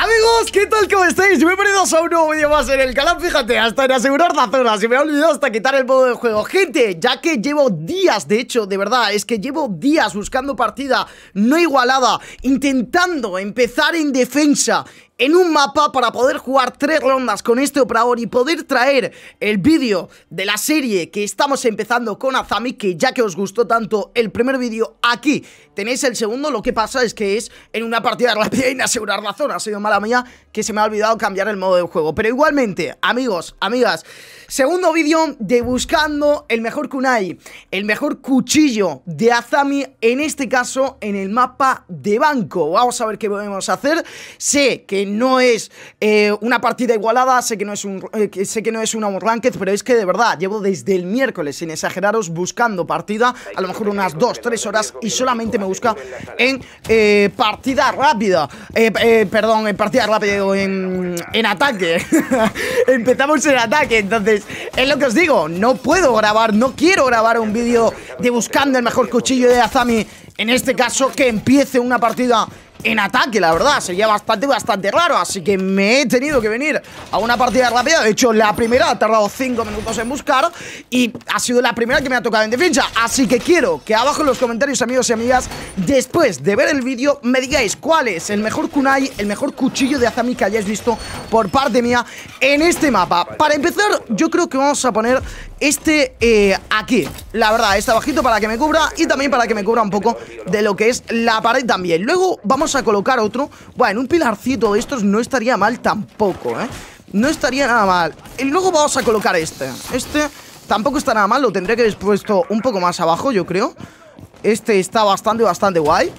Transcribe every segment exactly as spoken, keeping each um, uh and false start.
Amigos, ¿qué tal? ¿Cómo estáis? Bienvenidos a un nuevo vídeo más en el canal. Fíjate, hasta en asegurar la zona se me ha olvidado hasta quitar el modo de juego. Gente, ya que llevo días, de hecho, de verdad, es que llevo días buscando partida no igualada, intentando empezar en defensa en un mapa para poder jugar tres rondas con este operador y poder traer el vídeo de la serie que estamos empezando con Azami, que ya que os gustó tanto el primer vídeo, aquí tenéis el segundo. Lo que pasa es que es en una partida rápida y en asegurar la zona. Ha sido mala mía que se me ha olvidado cambiar el modo de juego. Pero igualmente, amigos, amigas, segundo vídeo de buscando el mejor kunai, el mejor cuchillo de Azami, en este caso en el mapa de banco. Vamos a ver qué podemos hacer. Sé que no es eh, una partida igualada, sé que no es un eh, que sé que no es una ranked, pero es que de verdad llevo desde el miércoles, sin exageraros, buscando partida, a lo mejor unas dos, tres horas, y solamente me busca en eh, partida rápida, eh, eh, perdón, en partida rápida o en, en ataque. Empezamos en ataque, entonces es lo que os digo, no puedo grabar, no quiero grabar un vídeo de buscando el mejor cuchillo de Azami, en este caso que empiece una partida en ataque, la verdad, sería bastante, bastante raro. Así que me he tenido que venir a una partida rápida. De hecho, la primera ha tardado cinco minutos en buscar y ha sido la primera que me ha tocado en defensa. Así que quiero que abajo en los comentarios, amigos y amigas, después de ver el vídeo, me digáis cuál es el mejor kunai, el mejor cuchillo de Azami que hayáis visto por parte mía en este mapa. Para empezar, yo creo que vamos a poner este eh, aquí, la verdad, este abajito, para que me cubra y también para que me cubra un poco de lo que es la pared también. Luego vamos a colocar otro. Bueno, un pilarcito de estos no estaría mal tampoco, ¿eh? No estaría nada mal. Y luego vamos a colocar este. Este tampoco está nada mal, lo tendré que haber puesto un poco más abajo, yo creo. Este está bastante, bastante guay.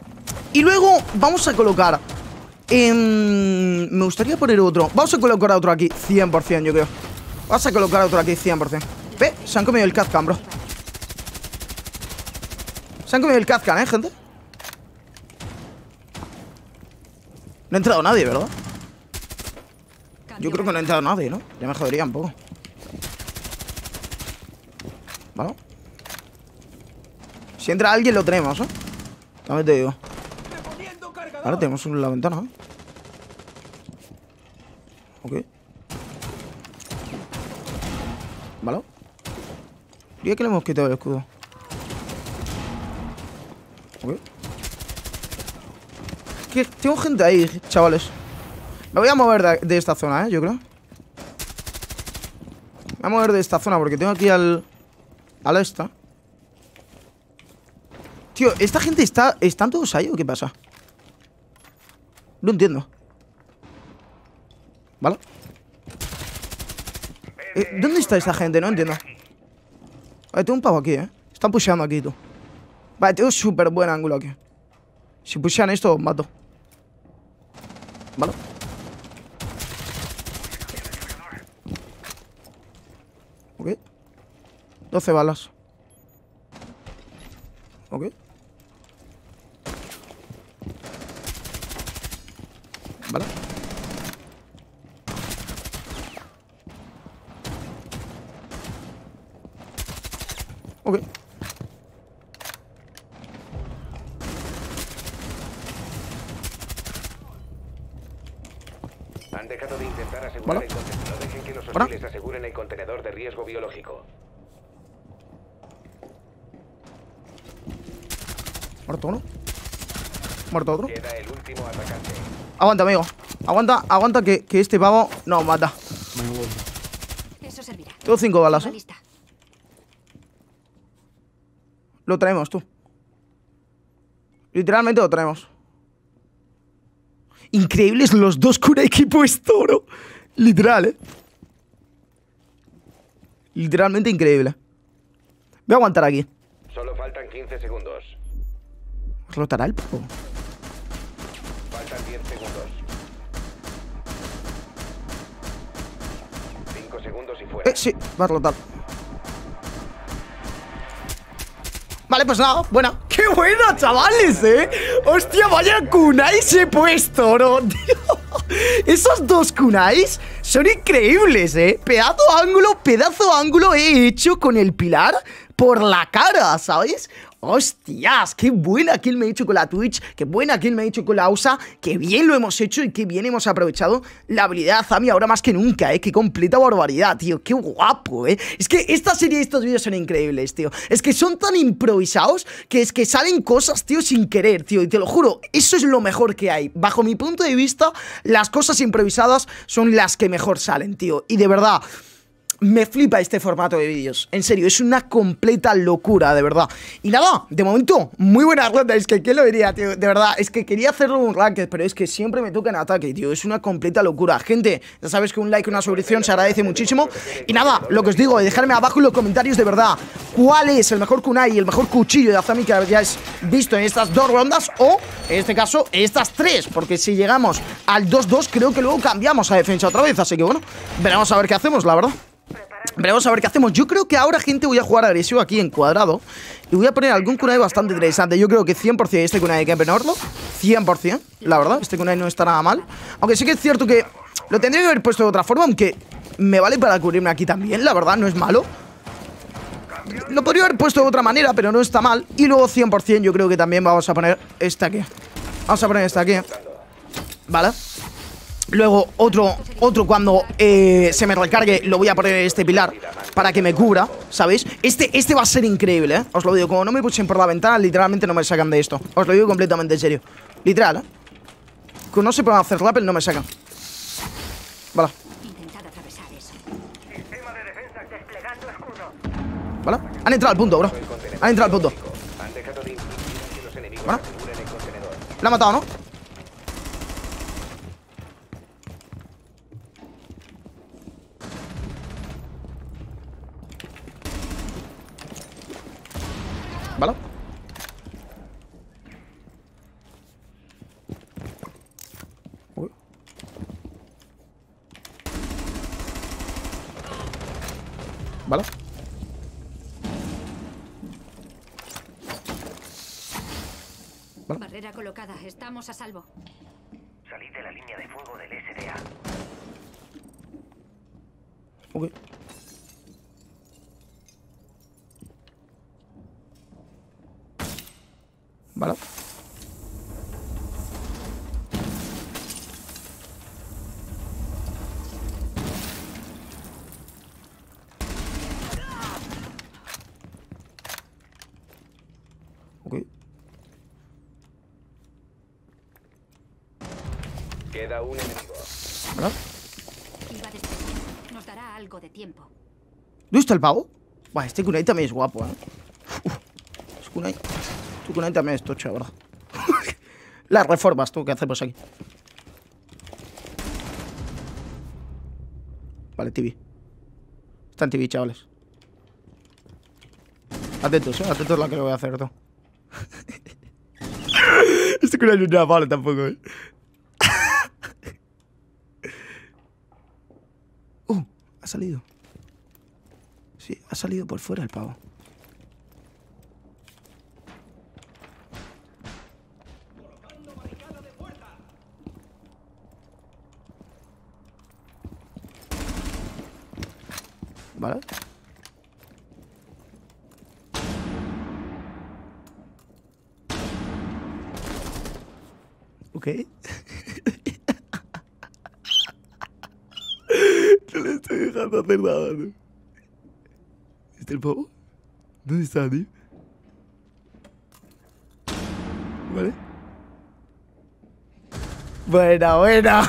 Y luego vamos a colocar eh, me gustaría poner otro. Vamos a colocar otro aquí, cien por cien, yo creo. Vamos a colocar otro aquí, cien por cien. Ve, se han comido el Kazkan, bro. Se han comido el Kazkan, eh, gente. No ha entrado nadie, ¿verdad? Yo creo que no ha entrado nadie, ¿no? Ya me jodería un poco. Vale. Si entra alguien lo tenemos, ¿eh? También te digo. Ahora tenemos la ventana, ¿eh? Ok. Vale. Diría que le hemos quitado el escudo. Ok. Que tengo gente ahí, chavales. Me voy a mover de, de esta zona, eh, yo creo. Me voy a mover de esta zona porque tengo aquí al... Al esta. Tío, ¿esta gente está... ¿Están todos ahí o qué pasa? No entiendo. ¿Vale? Eh, ¿Dónde está esta gente? No entiendo. Vale, tengo un pavo aquí, eh. Están pusheando aquí, tú. Vale, tengo súper buen ángulo aquí. Si pushean esto, os mato. Vale. Ok. doce balas. Ok. Vale. Ok. Han dejado de intentar asegurar ¿Vale? el contenedor. Dejen que los ¿Para? hostiles aseguren el contenedor de riesgo biológico. Muerto uno. Muerto otro. Queda el último atacante. Aguanta, amigo. Aguanta, aguanta que, que este pavo no mata. Eso servirá. Tengo cinco balas, ¿eh? Lista. Lo traemos, tú. Literalmente lo traemos. Increíbles los dos kunai que he puesto, bro. Literal, eh. Literalmente increíble. Voy a aguantar aquí. Solo faltan quince segundos. ¿Rotará el pavo? Faltan diez segundos. cinco segundos y fuera. Eh, sí, va a rotar. Vale, pues nada, buena. ¡Qué buena, chavales, eh! ¡Hostia, vaya kunais he puesto, bro! Tío, esos dos kunais son increíbles, eh. Pedazo ángulo, pedazo ángulo he hecho con el pilar por la cara, ¿sabes? Hostias, qué buena kill me he hecho con la Twitch, qué buena kill me he hecho con la U S A, qué bien lo hemos hecho y qué bien hemos aprovechado la habilidad de Zami ahora más que nunca, eh, qué completa barbaridad, tío, qué guapo, eh. Es que esta serie y estos vídeos son increíbles, tío, es que son tan improvisados que es que salen cosas, tío, sin querer, tío, y te lo juro, eso es lo mejor que hay. Bajo mi punto de vista, las cosas improvisadas son las que mejor salen, tío, y de verdad... me flipa este formato de vídeos. En serio, es una completa locura, de verdad. Y nada, de momento, muy buena ronda. Es que, ¿quién lo diría, tío? De verdad, es que quería hacerlo un ranked, pero es que siempre me toca en ataque, tío. Es una completa locura. Gente, ya sabes que un like, una suscripción se agradece muchísimo. Y nada, lo que os digo, dejarme abajo en los comentarios, de verdad, cuál es el mejor kunai y el mejor cuchillo de Azami que hayáis visto en estas dos rondas. O, en este caso, en estas tres. Porque si llegamos al dos dos, creo que luego cambiamos a defensa otra vez. Así que bueno, veremos a ver qué hacemos, la verdad. Veremos a ver qué hacemos. Yo creo que ahora, gente, voy a jugar agresivo aquí en cuadrado y voy a poner algún kunai bastante interesante. Yo creo que cien por cien este kunai hay que penorlo, cien por cien, la verdad. Este kunai no está nada mal. Aunque sí que es cierto que lo tendría que haber puesto de otra forma, aunque me vale para cubrirme aquí también, la verdad, no es malo. Lo podría haber puesto de otra manera, pero no está mal. Y luego cien por cien yo creo que también vamos a poner esta aquí. Vamos a poner esta aquí, ¿vale? Luego otro, otro cuando eh, se me recargue lo voy a poner en este pilar para que me cubra, ¿sabéis? Este, este va a ser increíble, ¿eh? Os lo digo, como no me pusen por la ventana, literalmente no me sacan de esto. Os lo digo completamente en serio. Literal, ¿eh? Como no se pueden hacer rappel, no me sacan. Vale. Vale. Han entrado al punto, bro. Han entrado al punto. Vale. La ha matado, ¿no? ¿Vale? Uy. ¿Vale? ¿Vale? Barrera colocada, estamos a salvo. Salid de la línea de fuego del S D A. Ok. Vale. Ok. Queda un enemigo. Vale. Iba desde... Nos dará algo de tiempo. ¿Dónde está el pavo? Buah, este kunai también es guapo, ¿eh? Uf, es kunai. Tu kunai también es tocho, ¿verdad? Las reformas, tú, ¿qué hacemos aquí? Vale, T V. Está en T V, chavales. Atentos, eh, atentos a lo que le voy a hacer, tú. Este kunai no es nada malo tampoco, eh. Uh, ha salido. Sí, ha salido por fuera el pavo. ¿Vale? Ok. No le estoy dejando hacer nada, ¿no? ¿Está el pavo? ¿Dónde está, tío? ¿Vale? Buena, buena.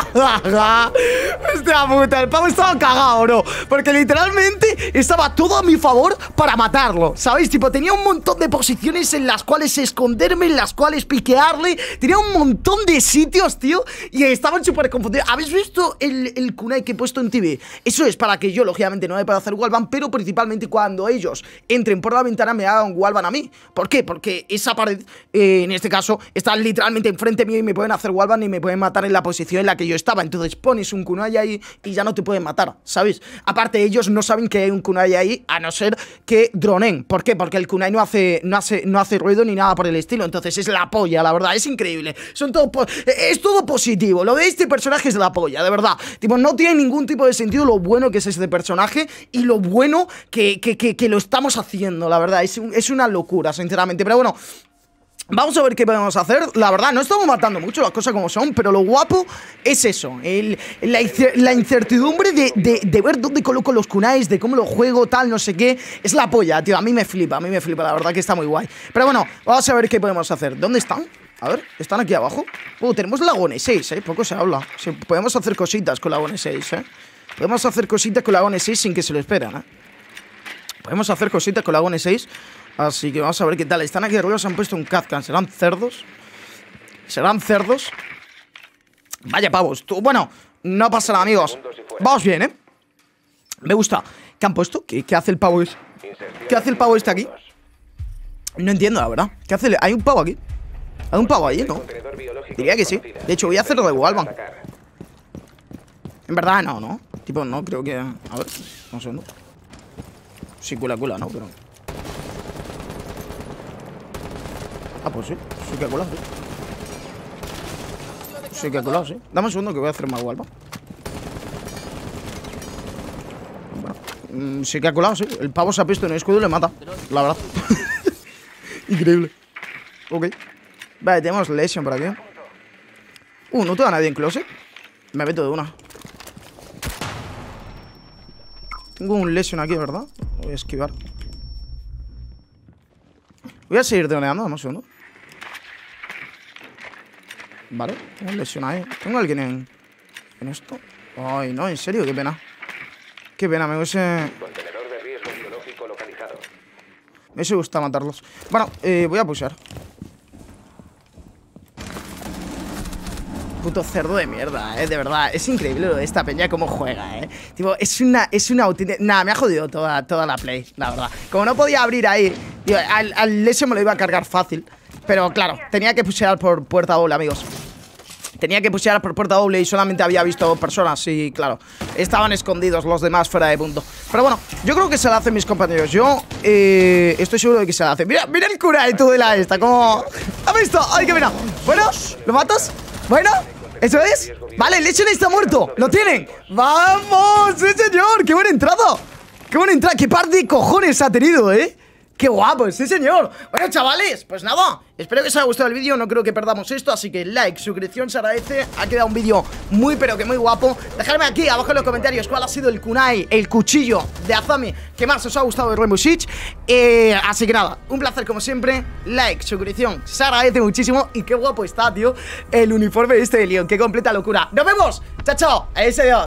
Hostia puta, el pavo estaba cagado, bro. Porque literalmente estaba todo a mi favor para matarlo, ¿sabéis? Tipo, tenía un montón de posiciones en las cuales esconderme, en las cuales piquearle. Tenía un montón de sitios, tío. Y estaban súper confundidos. ¿Habéis visto el, el kunai que he puesto en T V? Eso es para que yo, lógicamente, no me pueda hacer wallbang, pero principalmente cuando ellos entren por la ventana me hagan wallbang a mí. ¿Por qué? Porque esa pared, eh, en este caso, está literalmente enfrente mío y me pueden hacer wallbang y me pueden matar en la posición en la que yo estaba. Entonces pones un kunai ahí ti y ya no te pueden matar, ¿sabes? Aparte, ellos no saben que hay un kunai ahí, a no ser que dronen. ¿Por qué? Porque el kunai no hace, no hace, no hace ruido ni nada por el estilo. Entonces es la polla, la verdad, es increíble. Son todo es todo positivo. Lo de este personaje es la polla, de verdad. Tipo, no tiene ningún tipo de sentido lo bueno que es este personaje y lo bueno que, que, que, que lo estamos haciendo, la verdad. Es, un, es una locura, sinceramente. Pero bueno, vamos a ver qué podemos hacer. La verdad, no estamos matando mucho, las cosas como son, pero lo guapo es eso, el, la, la incertidumbre de, de, de ver dónde coloco los kunais, de cómo lo juego, tal, no sé qué. Es la polla, tío, a mí me flipa, a mí me flipa, la verdad que está muy guay. Pero bueno, vamos a ver qué podemos hacer. ¿Dónde están? A ver, están aquí abajo. Uh, tenemos la Gone seis, eh, poco se habla. Sí, podemos hacer cositas con la Gone seis, eh. Podemos hacer cositas con la Gone seis sin que se lo esperen, eh. Podemos hacer cositas con la Gone seis. Así que vamos a ver qué tal. Están aquí arriba, se han puesto un Kazkan. ¿Serán cerdos? ¿Serán cerdos? Vaya pavos. Tú, bueno, no pasa nada, amigos. Vamos bien, ¿eh? Me gusta. ¿Qué han puesto? ¿Qué, qué hace el pavo este? ¿Qué hace el pavo este aquí? No entiendo, la verdad. ¿Qué hace? ¿Hay un pavo aquí? ¿Hay un pavo ahí, no? Diría que sí. De hecho, voy a hacerlo de Walvan. En verdad, no, ¿no? Tipo, no, creo que... A ver, un segundo. Sí, cuela, cuela, ¿no? Pero... Ah, pues sí, sí que ha colado, sí. Sí que ha colado, sí. Dame un segundo que voy a hacer más Walva. Bueno, mmm, sí que ha colado, sí. El pavo se ha puesto en el escudo y le mata, la verdad. Increíble. Ok. Vale, tenemos Lesion por aquí. Uh, no te da nadie en closet. Me meto de una. Tengo un Lesion aquí, ¿verdad? Voy a esquivar. Voy a seguir droneando, dame un segundo. Vale, tengo un Lesion ahí. Tengo a alguien en, en esto. Ay, no, en serio, qué pena. Qué pena, me hubiese... Contenedor de riesgo biológico localizado. Me hubiese gustado matarlos. Bueno, eh, voy a pushear. Puto cerdo de mierda, eh, de verdad. Es increíble lo de esta peña cómo juega, eh. Tipo, es una, es una auténtica... Nada, me ha jodido toda, toda la play, la verdad. Como no podía abrir ahí, tío, al, al Lesion me lo iba a cargar fácil. Pero claro, tenía que pushear por puerta doble, amigos. Tenía que pushear por puerta doble y solamente había visto dos personas. Y claro, estaban escondidos los demás fuera de punto. Pero bueno, yo creo que se la hacen mis compañeros. Yo eh, estoy seguro de que se la hacen. Mira, mira el cura de tú de la esta, como... ¿Has visto? ¡Ay, qué mira! Bueno, ¿lo matas? Bueno, ¿eso es? Vale, el Lesion está muerto. ¿Lo tienen? ¡Vamos! ¡Sí, señor! ¡Qué buena entrada! ¡Qué buena entrada! ¡Qué par de cojones ha tenido, eh! ¡Qué guapo! ¡Sí, señor! Bueno, chavales, pues nada. Espero que os haya gustado el vídeo. No creo que perdamos esto. Así que like, suscripción se agradece. Ha quedado un vídeo muy, pero que muy guapo. Dejadme aquí abajo en los comentarios cuál ha sido el kunai, el cuchillo de Azami que más os ha gustado de Rainbow Six. Eh, así que nada, un placer como siempre. Like, suscripción, se agradece muchísimo. Y qué guapo está, tío, el uniforme este de Leon. Qué completa locura. ¡Nos vemos! ¡Chao, chao! ¡Adiós!